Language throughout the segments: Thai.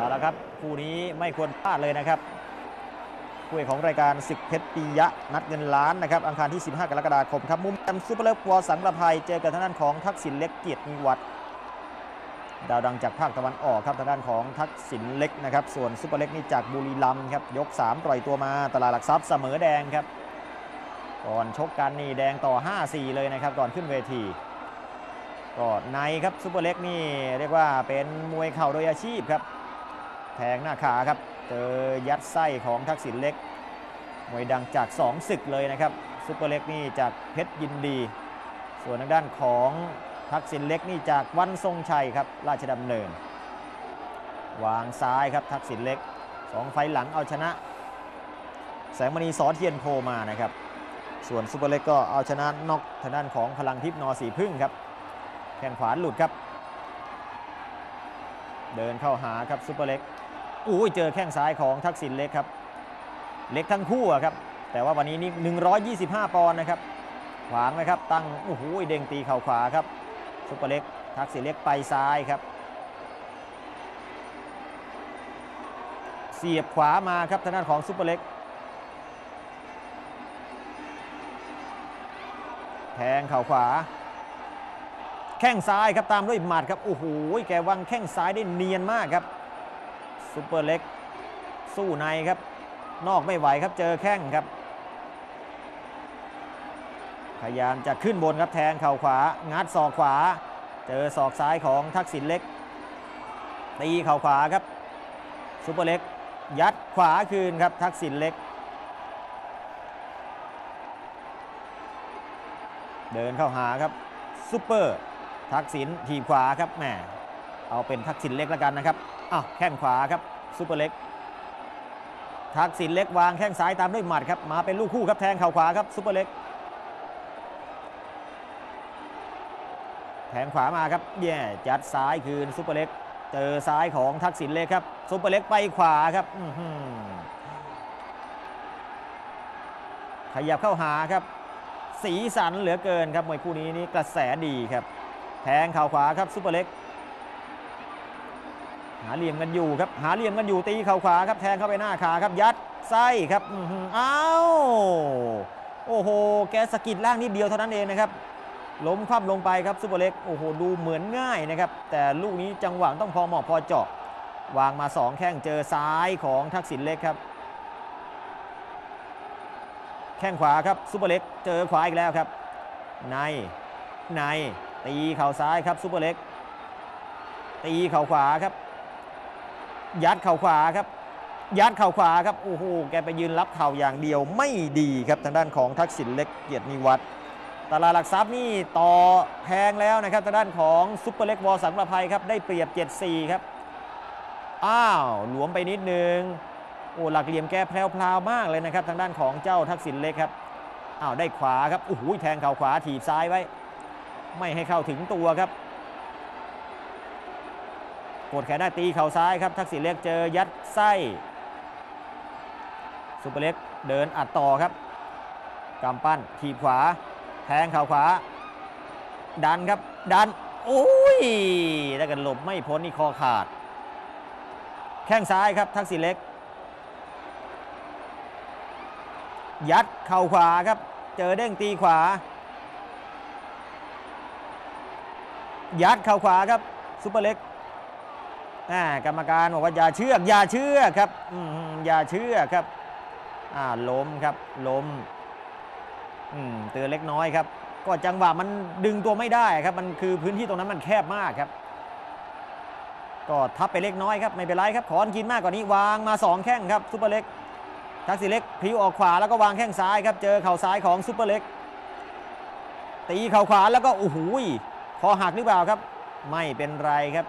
เอาละครับคู่นี้ไม่ควรพลาดเลยนะครับคู่ของรายการศึกเพชรปิยะนัดเงินล้านนะครับอังคารที่15 กรกฎาคมครับมุมแอมซูเปอร์เลิฟวอสังประภัยเจอกับทางด้านของทักษิณเล็กเกียรตินิวัฒน์ดาวดังจากภาคตะวันออกครับทางด้านของทักษิณเล็กนะครับส่วนซูเปอร์เล็กนี่จากบุรีรัมย์ครับยก3ปล่อยตัวมาตลาดหลักทรัพย์เสมอแดงครับก่อนชกกันนี่แดงต่อ 5-4 เลยนะครับก่อนขึ้นเวทีก็ในครับซูเปอร์เล็กนี่เรียกว่าเป็นมวยเข่าโดยอาชีพครับแทงหน้าขาครับเจอยัดไส้ของทักษิณเล็กมวยดังจาก2ศึกเลยนะครับซูเปอร์เล็กนี่จากเพชรยินดีส่วนทางด้านของทักษิณเล็กนี่จากวันทรงชัยครับราชดำเนินวางซ้ายครับทักษิณเล็ก2ไฟหลังเอาชนะแสงมณีสอเทียนโพมานะครับส่วนซูเปอร์เล็กก็เอาชนะน็อกทางด้านของพลังทิพย์นอสีพึ่งครับแข้งขวาหลุดครับเดินเข้าหาครับซูเปอร์เล็กเจอแข้งซ้ายของทักษิณเล็กครับเล็กทั้งคู่ครับแต่ว่าวันนี้นี่125 ปอนด์นะครับขวางนะครับตั้งเด้งตีเข่าขวาครับซูเปอร์เล็กทักษิณเล็กไปซ้ายครับเสียบขวามาครับทางด้านของซูเปอร์เล็กแทงเข่าขวาแข้งซ้ายครับตามด้วยหมัดครับแกวางแข้งซ้ายได้เนียนมากครับซูเปอร์เล็กสู้ในครับนอกไม่ไหวครับเจอแข้งครับพยายามจะขึ้นบนครับแทงเข่าขวางัดศอกขวาเจอศอกซ้ายของทักษิณเล็กตีเข่าขวาครับซูเปอร์เล็กยัดขวาคืนครับทักษิณเล็กเดินเข้าหาครับซูเปอร์ทักษิณถีบขวาครับแหมเอาเป็นทักษิณเล็กแล้วกันนะครับแข้งขวาครับซูเปอร์เล็กทักษิณเล็กวางแข้งซ้ายตามด้วยหมัดครับมาเป็นลูกคู่ครับแทงเข่าขวาครับซูเปอร์เล็กแทงขวามาครับจัดซ้ายคืนซูเปอร์เล็กเจอซ้ายของทักษิณเล็กครับซูเปอร์เล็กไปขวาครับขยับเข้าหาครับสีสันเหลือเกินครับมวยคู่นี้นี่กระแสดีครับแทงเข่าขวาครับซูเปอร์เล็กหาเหลี่ยมกันอยู่ครับหาเหลี่ยมกันอยู่ตีเข่าขวาครับแทงเข้าไปหน้าขาครับยัดไส้ครับแกสะกิดล่างนิดเดียวเท่านั้นเองนะครับล้มคว่ำลงไปครับซูเปอร์เล็กดูเหมือนง่ายนะครับแต่ลูกนี้จังหวะต้องพอเหมาะพอเจาะวางมา2แข้งเจอซ้ายของทักษิณเล็กครับแข้งขวาครับซูเปอร์เล็กเจอขวาอีกแล้วครับในตีเข่าซ้ายครับซูเปอร์เล็กตีเข่าขวาครับยัดเข่าขวาครับยัดเข่าขวาครับแกไปยืนรับเข่าอย่างเดียวไม่ดีครับทางด้านของทักษิณเล็กเกียรตินิวัฒน์ตลาดหลักทรัพย์นี่ต่อแพงแล้วนะครับทางด้านของซุปเปอร์เล็กวอสังประภัยครับได้เปรียบ 7-4 ครับหลวมไปนิดนึงหลักเหลี่ยมแกแพรวๆมากเลยนะครับทางด้านของเจ้าทักษิณเล็กครับได้ขวาครับแทงเข่าขวาถีบซ้ายไว้ไม่ให้เข้าถึงตัวครับกดแขนได้ตีเข่าซ้ายครับทักษิณเล็กเจอยัดไส้ซุปเปอร์เล็กเดินอัดต่อครับกำปั้นถีบขวาแทงเข่าขวาดันครับดันถ้าเกิดหลบไม่พ้นนี่คอขาดแข้งซ้ายครับทักษิณเล็กยัดเข่าขวาครับเจอเด้งตีขวายัดเข่าขวาครับซุปเปอร์เล็กกรรมการบอกว่าอย่าเชื่อครับอย่าเชื่อครับล้มครับล้มเตือนเล็กน้อยครับก็จังหวะมันดึงตัวไม่ได้ครับมันคือพื้นที่ตรงนั้นมันแคบมากครับก็ทับไปเล็กน้อยครับไม่เป็นไรครับขอกินมากกว่านี้วางมา2แข้งครับซุปเปอร์เล็กทักษิณเล็กพลิ้วออกขวาแล้วก็วางแข้งซ้ายครับเจอเข่าซ้ายของซุปเปอร์เล็กตีเข่าขวาแล้วก็คอหักหรือเปล่าครับไม่เป็นไรครับ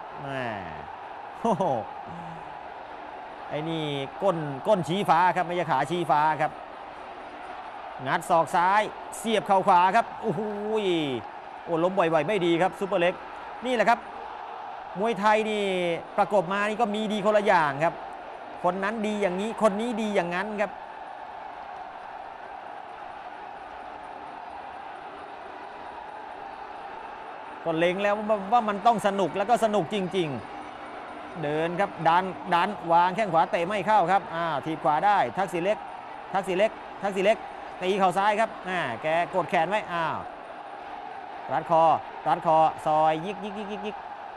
ไอ้นี่ก้นชี้ฟ้าครับไม่ใช่ขาชี้ฟ้าครับงัดศอกซ้ายเสียบเข่าขวาครับล้มบ่อยๆไม่ดีครับซุปเปอร์เล็กนี่แหละครับมวยไทยนี่ประกบมานี่ก็มีดีคนละอย่างครับคนนั้นดีอย่างนี้คนนี้ดีอย่างนั้นครับก็เล็งแล้วว่ามันต้องสนุกแล้วก็สนุกจริงๆเดินครับดันวางแข้งขวาเตะไม่เข้าครับทีบขวาได้ทักษิณเล็กตีเข่าซ้ายครับแกกดแขนไว้รัดคอซอยยิก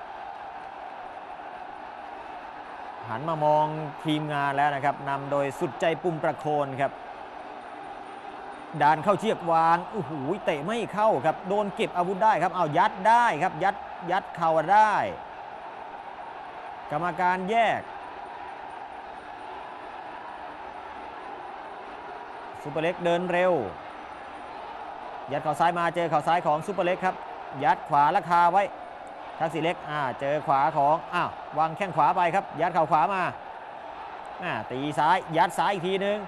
หันมามองทีมงานแล้วนะครับนำโดยสุดใจปุ่มประโคนครับดันเข้าเชือกวางโอ้โหเตะไม่เข้าครับโดนเก็บอาวุธได้ครับเอายัดได้ครับยัดเข่าได้กรรมการแยกซุปเปอร์เล็กเดินเร็วยัดเข่าซ้ายมาเจอเข่าซ้ายของซุปเปอร์เล็กครับยัดขวาราคาไว้ทักษิณเล็กเจอขวาของวางแข้งขวาไปครับยัดเข่าขวามาตีซ้ายยัดซ้ายอีกทีนึง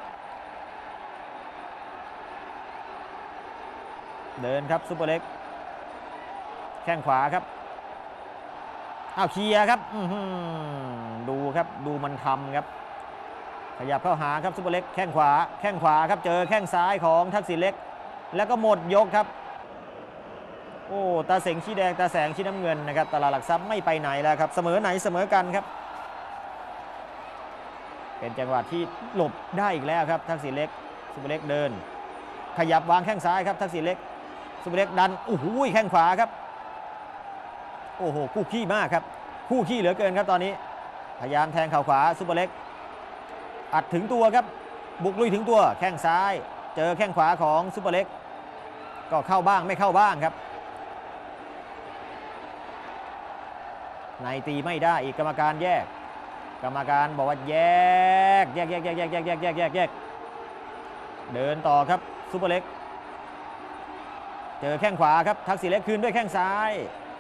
เดินครับซุปเปอร์เล็กแข้งขวาครับเคลียร์ครับดูครับดูมันทำครับขยับเข้าหาครับซุปเปอร์เล็กแข้งขวาครับเจอแข้งซ้ายของทักษิณเล็กแล้วก็หมดยกครับโอ้ตาเสงชี้แดงตาแสงชี้น้ำเงินนะครับตลาดหลักทรัพย์ไม่ไปไหนแล้วครับเสมอไหนเสมอกันครับเป็นจังหวะที่หลบได้อีกแล้วครับทักษิณเล็กซุปเปอร์เล็กเดินขยับวางแข้งซ้ายครับทักษิณเล็กซุปเปอร์เล็กดันโอ้โหแข้งขวาครับโอ้โหคู่ขี้มากครับคู่ขี้เหลือเกินครับตอนนี้พยายามแทงเข่าขวาซุปเปอร์เล็กอัดถึงตัวครับบุกลุยถึงตัวแข้งซ้ายเจอแข้งขวาของซุปเปอร์เล็กก็เข้าบ้างไม่เข้าบ้างครับในตีไม่ได้อีกกรรมการแยกกรรมการบอกว่าแยกเดินต่อครับซุปเปอร์เล็กเจอแข้งขวาครับทักษิณเล็กคืนด้วยแข้งซ้าย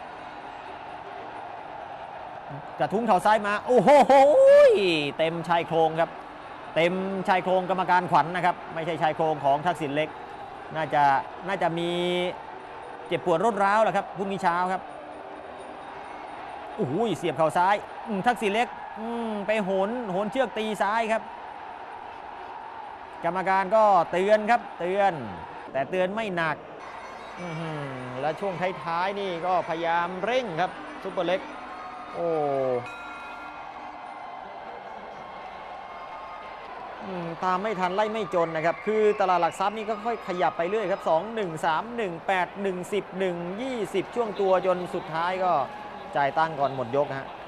กระทุ้งเข่าซ้ายมาโอ้โหเต็มชายโครงครับเต็มชายโครงกรรมการขวัญนะครับไม่ใช่ชายโครงของทักษิณเล็กน่าจะมีเจ็บปวดรวดร้าวแหละครับพรุ่งนี้เช้าครับโอ้โหเสียบเข่าซ้ายทักษิณเล็กไปโหนเชือกตีซ้ายครับกรรมการก็เตือนครับเตือนแต่เตือนไม่หนักแล้วช่วงท้ายๆนี่ก็พยายามเร่งครับซุปเปอร์เล็กโอ้ตามไม่ทันไล่ไม่จนนะครับคือตลาดหลักทรัพย์นี่ก็ค่อยขยับไปเรื่อยครับ2 1 3 1 8 1 10 1 20ช่วงตัวจนสุดท้ายก็จ่ายตังค์ก่อนหมดยกฮะ